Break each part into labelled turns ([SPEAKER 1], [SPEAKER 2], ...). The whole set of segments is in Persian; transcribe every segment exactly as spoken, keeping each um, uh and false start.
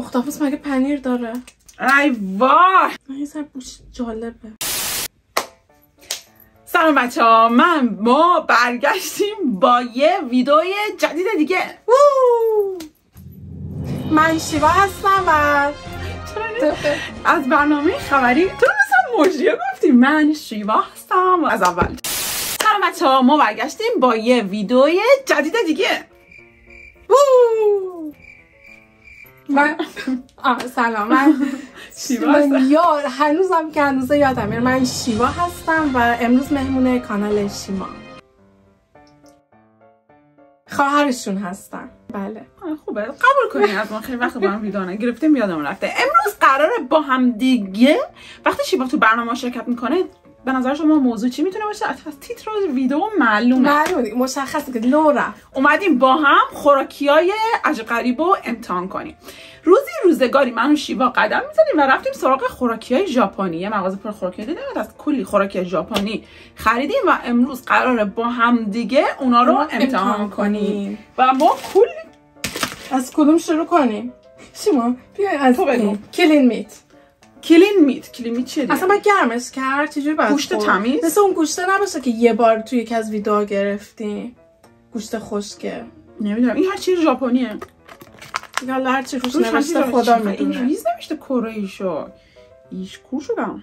[SPEAKER 1] اختاپوس مگه پنیر داره؟
[SPEAKER 2] ای وای
[SPEAKER 1] این سر بوش جالبه.
[SPEAKER 2] سلام بچه ها، من ما برگشتیم با یه ویدئوی جدید دیگه.
[SPEAKER 1] من شیوا هستم و
[SPEAKER 2] از برنامه خبری تو مثلا مجریه گفتی من شیوا هستم از اول. سلام بچه ها، ما برگشتیم با یه ویدئوی جدید دیگه.
[SPEAKER 1] من آه سلام، من
[SPEAKER 2] شیوا هستم.
[SPEAKER 1] یاد هنوزم که هنوز یادم میاد من شیوا هستم و امروز مهمون کانال شیما خواهرشون هستم. بله
[SPEAKER 2] خوبه، قبول کنین از ما خیلی وقت با هم ویدیو نگرفتیم، یادمون رفته. امروز قراره با هم دیگه وقتی شیوا تو برنامه شرکت میکنه به نظر شما موضوع چی میتونه باشه؟ از تیتر ویدیو معلومه
[SPEAKER 1] معلومه مشخصه که لورا
[SPEAKER 2] اومدیم با هم خوراکیای عجب غریب رو امتحان کنیم. روزی روزگاری من و شیوا قدم میزنیم و رفتیم سراغ خوراکیای ژاپنی. یه مغازه پر خوراکی دیدیم، از کلی خوراکی ژاپنی خریدیم و امروز قراره با هم دیگه اونا رو امتحان, امتحان کنیم و ما کلی.
[SPEAKER 1] از کدوم شروع کنیم؟ شیما بیا از کلین میت.
[SPEAKER 2] کلین میت. کلین میت چیه دیگه؟
[SPEAKER 1] اصلا باید گرمش کرد. چجوری باید
[SPEAKER 2] گوشت تمیز؟
[SPEAKER 1] مثل اون گوشت نباشه که یه بار توی یکی از ویدیوها گرفتیم، گوشت خشکه.
[SPEAKER 2] نمیدونم این هر چیز ژاپنیه.
[SPEAKER 1] یالا هر چی روش نوشته خدا میدونه.
[SPEAKER 2] انگلیس نوشته کره شو. ایش کور شدم.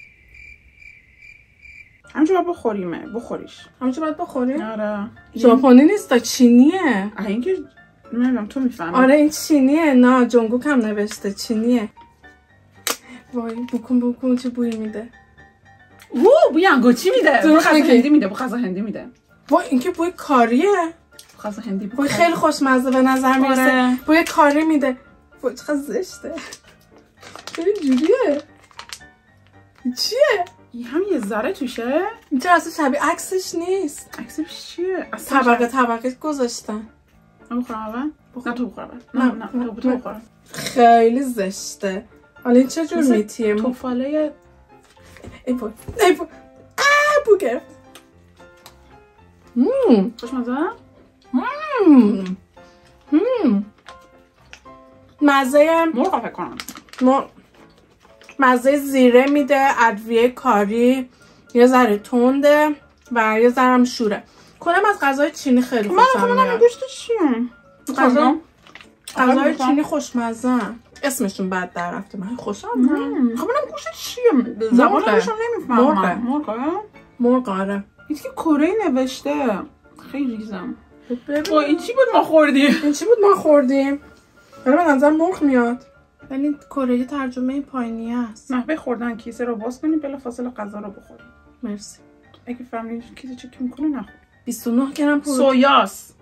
[SPEAKER 2] همینجا باید بخوریمه. بخوریش.
[SPEAKER 1] همینجا باید بخوریم؟
[SPEAKER 2] آره.
[SPEAKER 1] ژاپنی نیست تا چینیه.
[SPEAKER 2] آه این که نمیدونم تو میفهمی.
[SPEAKER 1] آره این چینیه. نه جونگوک هم نوشته چینیه. وای بوکن بوکن چه بویی میده.
[SPEAKER 2] اوه بوی انگوچی میده. بو غذا هندی میده. بو غذا هندی میده.
[SPEAKER 1] وای این که بوی کاریه.
[SPEAKER 2] بو غذا هندی.
[SPEAKER 1] بوی خیلی خوشمزه به نظر میرسه. آره. بوی کاری میده. وای چقدر زشته. ببین جوریه. چیه؟
[SPEAKER 2] این هم یه ذره توشه؟
[SPEAKER 1] این چرا اصلا شبیه عکسش نیست.
[SPEAKER 2] عکسش چیه؟
[SPEAKER 1] طبقه طبقه گذاشتن.
[SPEAKER 2] من بخورم اول؟ نه تو بخور اول. نه نه تو بخور.
[SPEAKER 1] خیلی زشته. حالا این چه جور میتیه؟
[SPEAKER 2] توفاله
[SPEAKER 1] ای بو ای بو آه بو گرفت. مم
[SPEAKER 2] خوشمزه؟
[SPEAKER 1] مم مم مزه
[SPEAKER 2] مرغ فکر کنم.
[SPEAKER 1] م... مزه زیره میده، ادویه کاری، یه ذره تنده و یه ذره هم شوره. کنم از غذای چینی خیلی خوشم میاد.
[SPEAKER 2] من گوشت چیه؟
[SPEAKER 1] غذا غذای چینی خوشمزه. اسمشون بعد در رفته من خوشم میاد.
[SPEAKER 2] خب منم گوشت چیه؟ زبانشون نمیفهمم. مرغ.
[SPEAKER 1] مرغ آره.
[SPEAKER 2] این که کره نوشته. خیلی ریزم. با این چی بود ما خوردیم؟
[SPEAKER 1] این چی بود ما خوردیم؟ ولی به نظر مرغ میاد. ولی کره ترجمه پایینی است.
[SPEAKER 2] نحوه خوردن کیسه رو باز کنیم بلافاصله غذا رو بخوریم.
[SPEAKER 1] مرسی.
[SPEAKER 2] اگه فهمیدین کیسه چک میکنه نخور.
[SPEAKER 1] بیست و نه گرم پروتئین.
[SPEAKER 2] سویاست.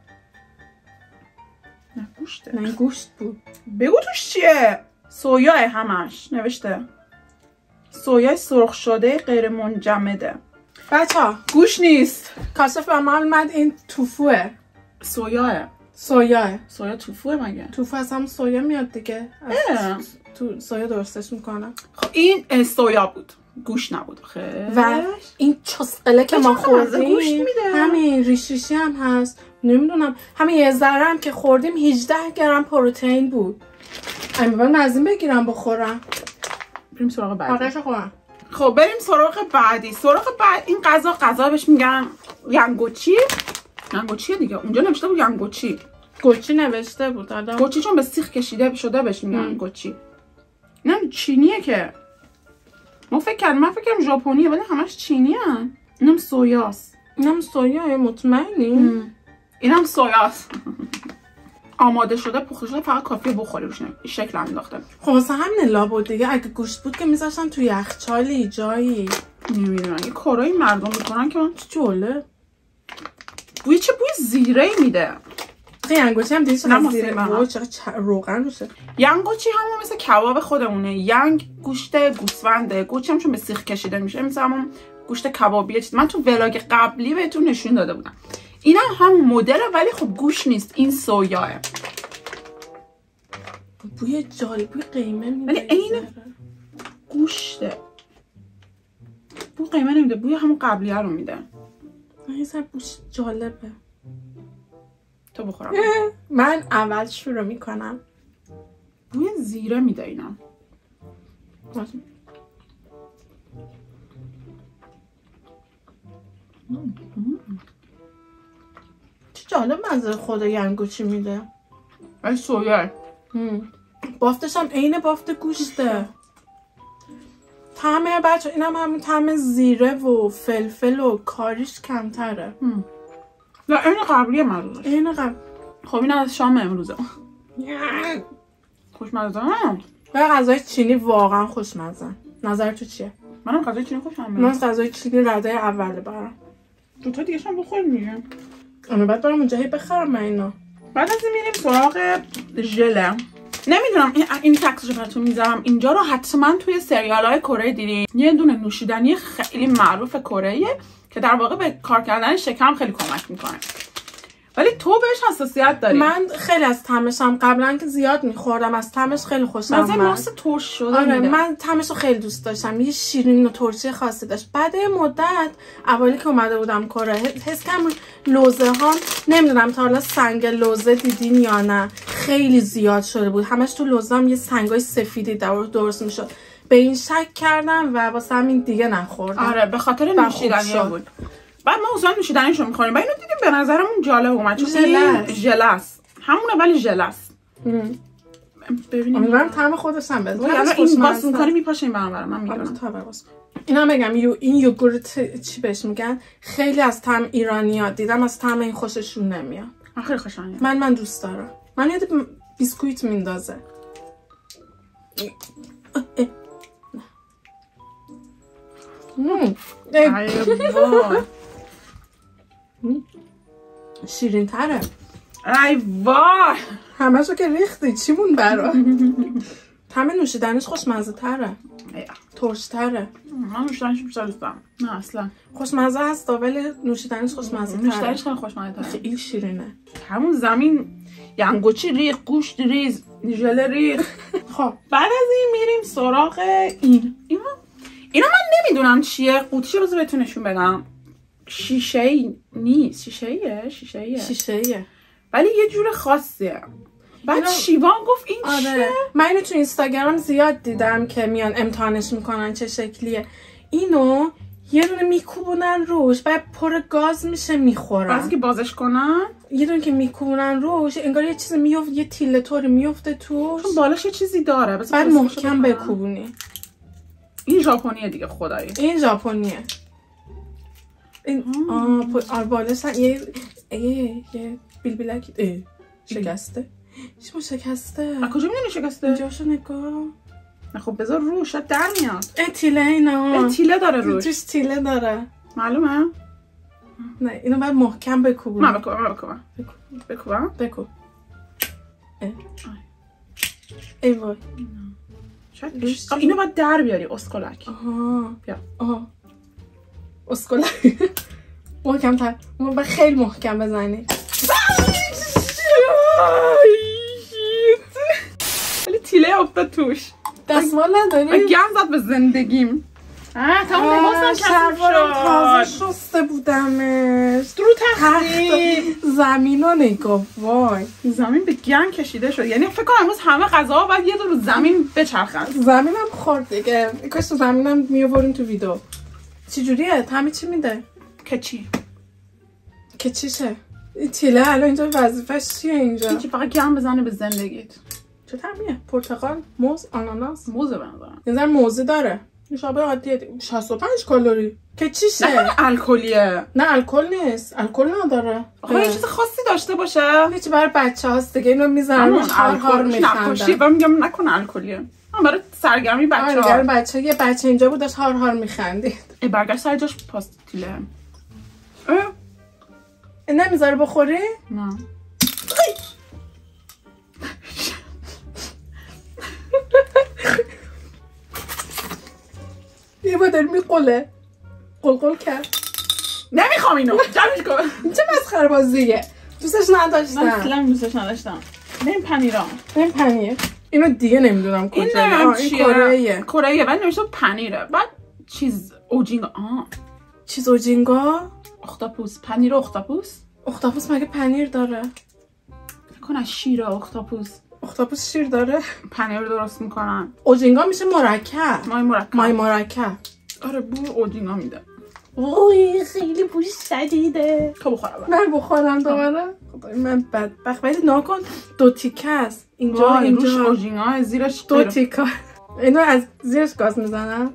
[SPEAKER 2] نه گوشته.
[SPEAKER 1] نه گوشت بود.
[SPEAKER 2] بگو توش چیه؟ سویا همش نوشته. سویا سرخ شده غیر منجمده.
[SPEAKER 1] بچه‌ها
[SPEAKER 2] گوش نیست.
[SPEAKER 1] کاشف محمد این توفوه.
[SPEAKER 2] سویاه.
[SPEAKER 1] سویاه.
[SPEAKER 2] سویا توفوه مگه؟
[SPEAKER 1] توفو از هم سویا میاد دیگه. تو سویا درستش میکنم.
[SPEAKER 2] خب این سویا بود. گوش نبود. خیلی.
[SPEAKER 1] و این چسقله که ما خوردیم همین ریش ریشی هم هست. نمیدونم همین یه ذره هم که خوردیم هجده گرم پروتئین بود. امیدوارم از این بگیرم بخورم.
[SPEAKER 2] بریم سراغ بعدی.
[SPEAKER 1] آرش خورم.
[SPEAKER 2] خب بریم سراغ بعدی. سراغ بعد این غذا غذا بهش میگن ینگوچی. ینگوچی دیگه. اونجا نوشته بود ینگوچی.
[SPEAKER 1] گوچی نوشته بود حالا.
[SPEAKER 2] گوچی چون به سیخ کشیده شده بهش میگن گوچی. نه چینیه که. ما فکر کردم من فکر کردم ژاپنیه ولی همش چینی ان. اینم سویاست.
[SPEAKER 1] اینم سویاه مطمئنی؟
[SPEAKER 2] اینم سویاست. آماده شده پخته شده فقط کافیه بخوری روش شکل انداخته.
[SPEAKER 1] خب واسه همین لابد دیگه اگه گوشت بود که میذاشتن تو یخچالی جایی.
[SPEAKER 2] نمیدونم یه کارایی مردم میکنن که من
[SPEAKER 1] جوله.
[SPEAKER 2] بوی چه بوی زیره میده.
[SPEAKER 1] ینگوچی هم دیدی چقدر زیره وای چقدر روغن روشه.
[SPEAKER 2] ینگوچی همون مثل کباب خودمونه. ینگ گوشت گوسفنده. گوچی هم چون به سیخ کشیده میشه مثل همون گوشت کبابیه. چیز من تو ولاگ قبلی بهتون نشون داده بودم. اینم هم, هم مدره ولی خب گوش نیست. این سویاه.
[SPEAKER 1] بوی جالب بوی قیمه میده.
[SPEAKER 2] ولی عین گوشته. بوی قیمه نمیده. بوی همون قبلیه رو میده.
[SPEAKER 1] این سر بوش جالبه.
[SPEAKER 2] تو بخورم.
[SPEAKER 1] من اول شروع میکنم.
[SPEAKER 2] بوی زیره میده اینا.
[SPEAKER 1] چه جالب منظر خود ینگوچی میده.
[SPEAKER 2] ولی سویا
[SPEAKER 1] بافتش هم عین بافت گوشته. طعم بچه اینم همون طعم زیره و فلفل و کاریش کمتره.
[SPEAKER 2] نه این قبلیه مزه.
[SPEAKER 1] این قبل.
[SPEAKER 2] خب این از شام امروزه. خوشمزه.
[SPEAKER 1] و غذای چینی واقعا خوشمزه. نظر تو چیه؟
[SPEAKER 2] منم غذای چینی خوشم میاد.
[SPEAKER 1] من از غذای چینی رده اوله برام.
[SPEAKER 2] دو تا دیگه هم بخوریم دیگه.
[SPEAKER 1] اما بعد برام اونجا هی بخرم من اینو.
[SPEAKER 2] بعد از این میریم سراغ ژله. نمیدونم این این تکسش براتون میذارم اینجا رو حتما توی سریال های کره دیدین. یه دونه نوشیدنی خیلی معروف کره که در واقع به کار کردن شکم خیلی کمک میکنه. ولی تو بهش حساسیت داری.
[SPEAKER 1] من خیلی از طعمشم قبلا که زیاد میخوردم از طعمش خیلی خوشم اومد.
[SPEAKER 2] مثلا ماست ترش شده.
[SPEAKER 1] آره
[SPEAKER 2] میده.
[SPEAKER 1] من طعمش رو خیلی دوست داشتم. یه شیرین و ترشی خاصی داشت. بعد مدت اولی که اومده بودم کره حس کردم لوزه ها نمیدونم تا حالا سنگ لوزه دیدین یا نه خیلی زیاد شده بود. همش تو لوزه هم یه سنگای سفیدی درست میشد. به این شک کردم و واسه همین دیگه نخوردم.
[SPEAKER 2] آره به خاطر نوشیدنی بود. بعد ما اصلا نوشیدنیشو میخوریم. بعد اینو دیدیم به نظرمون جالب اومد چون ژله است. همونه ولی ژله است.
[SPEAKER 1] ببینیم. امیدوارم طعم خودش هم بده.
[SPEAKER 2] یعنی این باز می‌کنی میپاشه این برام من میدونم.
[SPEAKER 1] تا باز. اینا بگم یو این یوگورت چی بهش میگن؟ خیلی از طعم ایرانی‌ها دیدم از طعم این خوششون نمیاد.
[SPEAKER 2] خیلی خوشم میاد.
[SPEAKER 1] من من دوست دارم. من یاد بیسکویت میندازه. شیرین تره.
[SPEAKER 2] ای وای
[SPEAKER 1] همشو که ریختی چی مون برا؟ طعم نوشیدنیش خوشمزه تره. ترش تره.
[SPEAKER 2] من نوشیدنیش بیشتر دوست دارم. نه اصلا
[SPEAKER 1] خوشمزه هست ولی نوشیدنیش خوشمزه تره.
[SPEAKER 2] نوشیدنیش خیلی خوشمزه تره.
[SPEAKER 1] خیلی شیرینه.
[SPEAKER 2] همون زمین ینگوچی ریخ، گوشت ریز، ژله ریخ.
[SPEAKER 1] خب
[SPEAKER 2] بعد از این میریم سراغ این. اینا اینا من نمیدونم چیه. قوطیشو بذار بهتون نشون بدم. شیشه ای نیست. شیشه ایه شیشه ایه
[SPEAKER 1] شیشه ایه
[SPEAKER 2] ولی یه جور خاصیه. بعد اینا... شیوان گفت این
[SPEAKER 1] آره. چیه؟ من اینو تو اینستاگرام زیاد دیدم که میان امتحانش میکنن چه شکلیه. اینو یه دونه میکوبونن روش بعد پر گاز میشه میخورن.
[SPEAKER 2] بعد که بازش کنن
[SPEAKER 1] یه دونه که میکوبونن روش انگار یه چیزی میفته یه تیله طوری میفته توش
[SPEAKER 2] چون بالاش یه چیزی داره.
[SPEAKER 1] بعد محکم بکوبونی.
[SPEAKER 2] این ژاپنیه دیگه خدایی.
[SPEAKER 1] این ژاپنیه. این آه بالش یه یه یه بیلبیلکی اه شکسته. چی شکسته؟
[SPEAKER 2] از کجا میدونی شکسته؟
[SPEAKER 1] اینجاشو نگاه.
[SPEAKER 2] نه خب بذار روش شاید در میاد.
[SPEAKER 1] اه تیله اینا.
[SPEAKER 2] اه تیله داره روش.
[SPEAKER 1] توش تیله داره.
[SPEAKER 2] معلومه؟
[SPEAKER 1] نه اینو باید محکم بکوبونی.
[SPEAKER 2] من بکوبم من بکوبم. بکوبم؟
[SPEAKER 1] بکوب. اه. ای وای.
[SPEAKER 2] شاید اینو باید در بیاری اسکلک.
[SPEAKER 1] آها.
[SPEAKER 2] بیا.
[SPEAKER 1] آها. اسکلک. محکم تر. باید خیلی محکم بزنی.
[SPEAKER 2] ولی تیله افتاد توش.
[SPEAKER 1] دستمال نداری؟
[SPEAKER 2] گم زد به زندگیم. آه تمام لباسم کثیف شد.
[SPEAKER 1] تازه شسته بودمش.
[SPEAKER 2] درو تختی.
[SPEAKER 1] زمین رو نگاه وای.
[SPEAKER 2] زمین به گم کشیده شد. یعنی فکر کنم امروز همه غذاها باید یه دور زمین بچرخن.
[SPEAKER 1] زمینم خورد دیگه. کاش تو زمینم میآوریم تو ویدیو. چی جوریه؟ طعم چی میده؟
[SPEAKER 2] که چی؟
[SPEAKER 1] که چیشه؟ این تیله الان اینجا وظیفه‌اش چیه اینجا؟
[SPEAKER 2] چی فقط گم بزنه به زندگیت.
[SPEAKER 1] چه طعمیه؟ پرتقال، موز، آناناس.
[SPEAKER 2] موزه بنظرم.
[SPEAKER 1] یه ذره موزه داره. نوشابه عادیه. شصت و پنج کالری. که چیشه؟
[SPEAKER 2] نه الکلیه.
[SPEAKER 1] نه الکل نیست. الکل نداره.
[SPEAKER 2] آخه یه چیز خاصی داشته باشه.
[SPEAKER 1] هیچ برای بچه‌هاست دیگه اینو میذارن روش هار هار میخندن.
[SPEAKER 2] نقاشی و میگم نکن الکلیه. من برای سرگرمی بچه‌ها.
[SPEAKER 1] آره بچه یه بچه اینجا بود داشت هار هار میخندید.
[SPEAKER 2] ای برگشت سر جاش پاستیله.
[SPEAKER 1] نمیذاره بخوری؟
[SPEAKER 2] نه.
[SPEAKER 1] یه با داری میقله قلقل کرد.
[SPEAKER 2] نمیخوام اینو جمعش کن.
[SPEAKER 1] این چه مسخره بازیه؟ دوستش نداشتم.
[SPEAKER 2] من اصلا دوستش نداشتم. این پنیرا.
[SPEAKER 1] این پنیر. اینو دیگه نمیدونم کجایه. این کره
[SPEAKER 2] کره بعد نوشته پنیره. بعد چیز اوجینگا. آه
[SPEAKER 1] چیز اوجینگا؟
[SPEAKER 2] اختاپوس. پنیر اختاپوس؟
[SPEAKER 1] اختاپوس مگه پنیر داره؟
[SPEAKER 2] فکر کنم شیر اختاپوس.
[SPEAKER 1] اختاپوس شیر داره.
[SPEAKER 2] پنیر درست میکنن.
[SPEAKER 1] اوجینگا میشه مرکب.
[SPEAKER 2] مای مرکب.
[SPEAKER 1] مای مرکب.
[SPEAKER 2] آره بوی اوجینگا میده.
[SPEAKER 1] وای خیلی بوی شدیده.
[SPEAKER 2] تو بخورم.
[SPEAKER 1] من بخورم دوباره. خدای من بدبخت. ولی ناکن دو تیکه است. اینجا اینجا
[SPEAKER 2] روش اوجینگا زیرش
[SPEAKER 1] دو تیکه. اینو از زیرش گاز میزنم.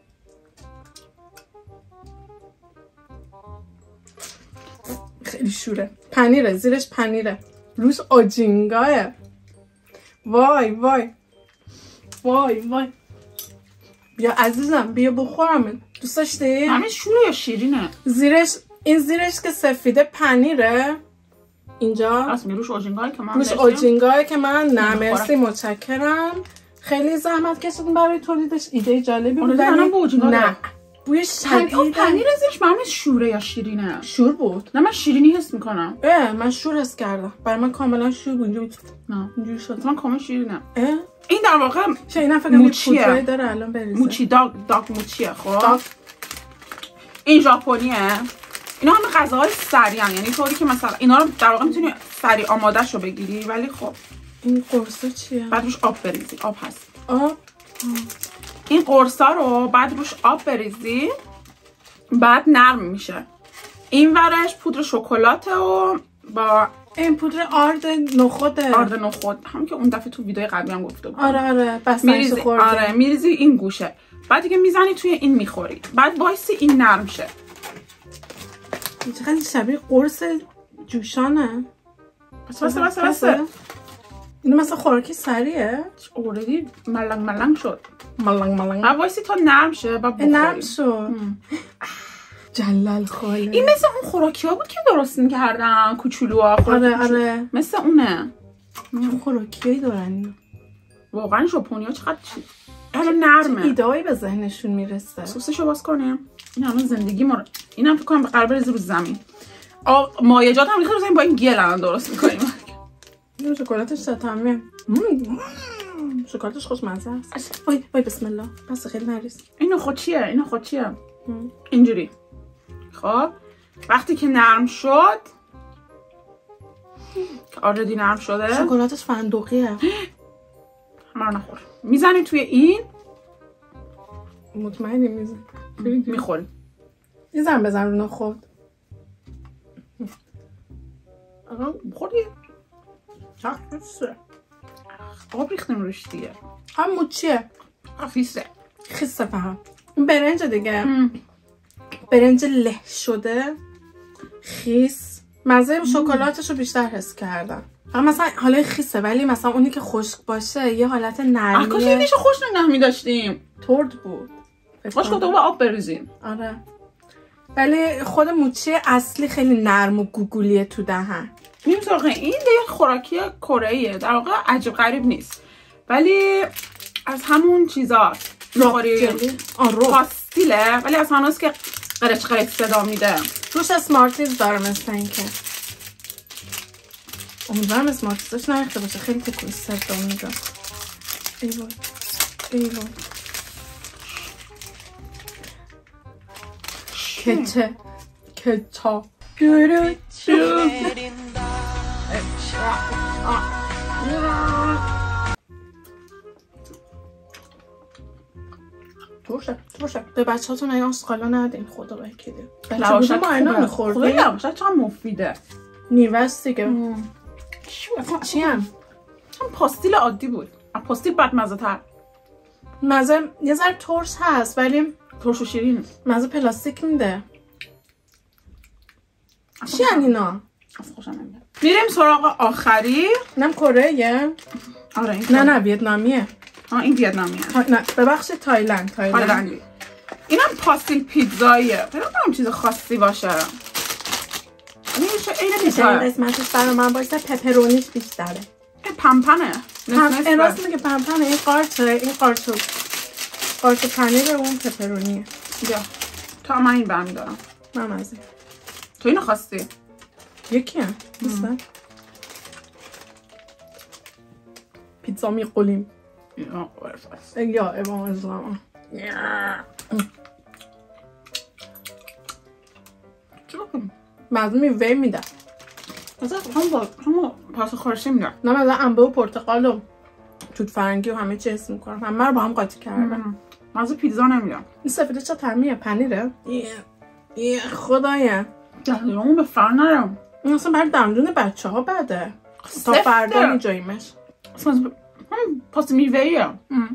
[SPEAKER 1] خیلی شوره. پنیره زیرش پنیره. روش اوجینگاه. وای وای وای وای بیا عزیزم بیا بخورم. دوست داشتی؟
[SPEAKER 2] همه شوره یا شیرینه؟
[SPEAKER 1] زیرش این زیرش که سفیده پنیره. اینجا
[SPEAKER 2] راست میگی روش اوجینگاه که من
[SPEAKER 1] روش اوجینگاه که من نه مرسی متشکرم. خیلی زحمت کشیدیم برای تولیدش. ایده جالبی بود.
[SPEAKER 2] نه
[SPEAKER 1] بوی شدیده.
[SPEAKER 2] پنیر زیرش معلومه شوره یا شیرینه؟
[SPEAKER 1] شور بود.
[SPEAKER 2] نه من شیرینی حس میکنم.
[SPEAKER 1] اه من شور حس کردم. برای من کاملا شور بود. اینجوری
[SPEAKER 2] نه
[SPEAKER 1] اینجوری شد.
[SPEAKER 2] من کاملا شیرینه.
[SPEAKER 1] اه
[SPEAKER 2] این در واقع
[SPEAKER 1] چه اینا فکر کنم پودری داره الان بریزه.
[SPEAKER 2] موچی داگ داگ موچیه. خب این ژاپنیه. اینا همه غذاهای سریعن، یعنی طوری که مثلا اینا رو در واقع میتونی سریع آماده‌شو بگیری. ولی خب
[SPEAKER 1] این قرصا چیه؟
[SPEAKER 2] بعد روش آب بریزی. آب هست.
[SPEAKER 1] آب.
[SPEAKER 2] این قرصا رو بعد روش آب بریزی بعد نرم میشه. این ورش پودر شکلاته و با
[SPEAKER 1] این پودر آرد نخوده.
[SPEAKER 2] آرد نخود همون که اون دفعه تو ویدیو قبلی هم گفته بودم.
[SPEAKER 1] آره آره بستنش خورده.
[SPEAKER 2] آره میریزی این گوشه. بعد دیگه میزنی توی این میخوری. بعد وایسی این نرم شه.
[SPEAKER 1] چقدر شبیه قرص جوشانه.
[SPEAKER 2] بس بس بس بس.
[SPEAKER 1] اینو مثلا خوراکی سریعه.
[SPEAKER 2] اوردی ملنگ ملنگ شد.
[SPEAKER 1] ملنگ ملنگ.
[SPEAKER 2] بعد وایسی تا نرم شه و بخوری.
[SPEAKER 1] نرم شد. جلال خاله.
[SPEAKER 2] این مثل اون خوراکی ها بود که درست میکردن کوچولوها.
[SPEAKER 1] آره آره
[SPEAKER 2] مثل اونه.
[SPEAKER 1] چه خوراکیایی دارن
[SPEAKER 2] واقعا ژاپنی‌ها چقدر چی حالا نرمه.
[SPEAKER 1] ایده‌ای به ذهنشون میرسه.
[SPEAKER 2] سسشو باز کنیم. این همه زندگی ما رو اینم فکر کنم به قرار بریزه رو زمین. آب مایجات هم ریخته رو زمین با این گل الان درست می‌کنیم.
[SPEAKER 1] این شکلاتش تمامه. شکلاتش خوشمزه است. وای وای بسم الله. بس خیلی نریز.
[SPEAKER 2] اینو خود چیه؟ اینو خود چیه؟ اینجوری. خب وقتی که نرم شد که آردی نرم شده
[SPEAKER 1] شکلاتش فندقیه.
[SPEAKER 2] همه رو نخور. میزنی توی این
[SPEAKER 1] مطمئنی میزنی
[SPEAKER 2] میخوری.
[SPEAKER 1] یه زن بزن رو نخود.
[SPEAKER 2] آقا خوردی؟
[SPEAKER 1] چقدر
[SPEAKER 2] آب ریختیم روش دیگه.
[SPEAKER 1] هم موچیه
[SPEAKER 2] خیسه
[SPEAKER 1] خیسه فهم. این برنج دیگه ام. برنج له شده خیس. مزه شکلاتش رو بیشتر حس کردم. اما مثلا حالا خیسه ولی مثلا اونی که خشک باشه یه حالت نرمیه.
[SPEAKER 2] کاش یه دیشو خوش نگه می‌داشتیم.
[SPEAKER 1] ترد بود.
[SPEAKER 2] باش خود با آب بریزیم.
[SPEAKER 1] آره. ولی خود موچی اصلی خیلی نرم و گوگولیه تو دهن.
[SPEAKER 2] می‌بینیم سراغ این دیگه خوراکی کره‌ایه. در واقع عجیب غریب نیست. ولی از همون چیزا می‌خوری. پاستیله ولی از هنوز که قرچ قرچ صدا میده.
[SPEAKER 1] روش اسمارتیز داره مثل اینکه. امیدوارم اسمارتیزش نریخته باشه. خیلی تکون صدا میده. ای وای. ای وای. کچه کچا دورو چو توشه توشه. به بچه هاتون این آسقالا ندین خدا وکیلی. بچه بوده ما اینا میخوردیم.
[SPEAKER 2] خدایی لواشک چقدر مفیده.
[SPEAKER 1] نیوست دیگه. چی هم؟
[SPEAKER 2] هم پاستیل عادی بود. پاستیل بدمزه تر.
[SPEAKER 1] مزه یه ذره ترش هست ولی
[SPEAKER 2] ترش و شیرین.
[SPEAKER 1] مزه پلاستیک میده. چی هن اینا؟
[SPEAKER 2] از خوشم نمیاد. میریم سراغ آخری.
[SPEAKER 1] اینم کره؟
[SPEAKER 2] آره این
[SPEAKER 1] نه نه ویتنامیه.
[SPEAKER 2] آه این ویتنامیه.
[SPEAKER 1] نه ببخشید تایلند تایلند.
[SPEAKER 2] اینم پاستیل پیتزاییه. فکر کنم چیز خاصی باشه. این چه عین پیتزا.
[SPEAKER 1] این قسمتش برای من باشه پپرونیش بیشتره.
[SPEAKER 2] این پمپمه.
[SPEAKER 1] این راست میگه پمپمه. این قارچه این قارچه قارچه پنیر اون پپرونیه.
[SPEAKER 2] یا تا من این برمیدارم.
[SPEAKER 1] من مزه.
[SPEAKER 2] تو اینو خواستی؟
[SPEAKER 1] یکی هم نیستن. پیتزا میقلیم.
[SPEAKER 2] یا
[SPEAKER 1] یا امام اسلام.
[SPEAKER 2] چرا کنم؟
[SPEAKER 1] مردم وی میدن.
[SPEAKER 2] مثلا هم با هم پاس خورشی میدن.
[SPEAKER 1] نه مثلا انبه و پرتقال و توت فرنگی و همه چی حس میکنم. همه رو با هم قاطی کردم.
[SPEAKER 2] مزه پیتزا نمیدم.
[SPEAKER 1] این سفیده چه طعمیه؟ پنیره؟ یه یه خدایا.
[SPEAKER 2] دهلمون به فر نرم.
[SPEAKER 1] این اصلا برای دندون بچه ها بده. تا فردا میجاییمش.
[SPEAKER 2] اصلا پاس میوهیه.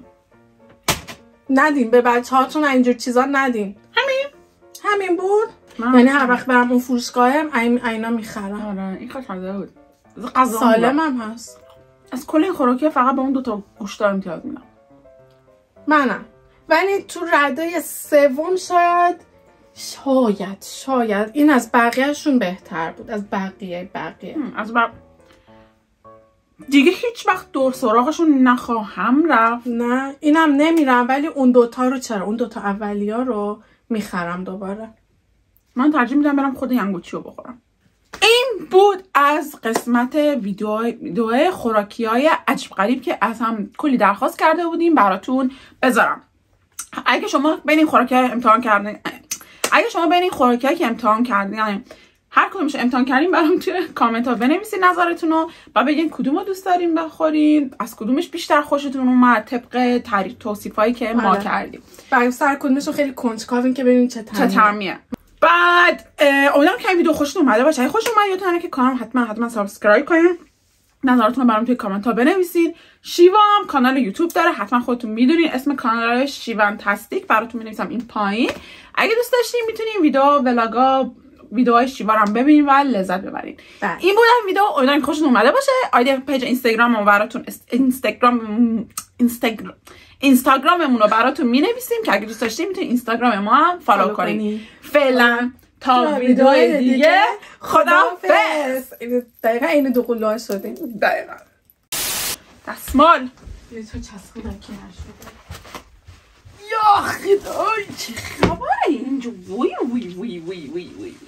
[SPEAKER 1] ندین به بچه هاتون اینجور چیزا ندین.
[SPEAKER 2] همین
[SPEAKER 1] همین بود. یعنی هر وقت برم اون فروشگاهم اینا میخرم.
[SPEAKER 2] آره این خیلی مزه بود. غذا
[SPEAKER 1] سالم هم هست.
[SPEAKER 2] از کل این خوراکی فقط با اون دو تا گوشت امتیاز میدم.
[SPEAKER 1] منم. ولی تو رده سوم شاید شاید شاید این از بقیهشون بهتر بود. از بقیه بقیه
[SPEAKER 2] از بق... دیگه هیچ وقت دور سراغشون نخواهم رفت.
[SPEAKER 1] نه اینم نمیرم ولی اون دوتا رو چرا؟ اون دوتا اولیا رو میخرم دوباره.
[SPEAKER 2] من ترجیح میدم برم خود ینگوچی رو بخورم. این بود از قسمت ویدیو ویدیو خوراکی های عجیب غریب که از هم کلی درخواست کرده بودیم براتون بذارم. اگه شما بین این خوراکی های امتحان کردین اگه شما بین این خوراکی های که امتحان کردین یعنی هر کدومش امتحان کردین برام توی کامنت ها بنویسید نظرتون رو و بگین کدومو دوست دارین بخورین، از کدومش بیشتر خوشتون اومد طبق تعریف توصیفایی که ما
[SPEAKER 1] آره.
[SPEAKER 2] کردیم.
[SPEAKER 1] برای سر کدومشون خیلی کنجکاوین که ببینید چه طعمیه.
[SPEAKER 2] چه طعمیه. بعد امیدوارم که این ویدیو خوشتون اومده باشه. اگه خوشتون اومد یادتونه که کانال حتما حتما سابسکرایب کنین. نظرتون رو برام توی کامنت ها بنویسید. شیوا هم کانال یوتیوب داره، حتما خودتون میدونین اسم کانالش شیوانتاستیک، براتون می‌نویسم این پایین. اگه دوست داشتین میتونین ویدیو ولاگا ویدیوهای شیوا رو هم ببینین و لذت ببرین.
[SPEAKER 1] بله.
[SPEAKER 2] این بود این ویدیو. امیدوارم خوشتون اومده باشه. آیدی پیج اینستاگرام براتون اینستاگرام اینستاگرام اینستاگراممون رو براتون می‌نویسیم که اگه دوست داشتین میتونین اینستاگرام ما هم فالو کنین. فعلا تا ویدیو دیگه خداحافظ.
[SPEAKER 1] دقیقا این دو قلوها شدیم.
[SPEAKER 2] دقیقا دستمال
[SPEAKER 1] یه تو چسبونم که نشده.
[SPEAKER 2] یا خدای چه خبره اینجا. وی وی وی وی وی وی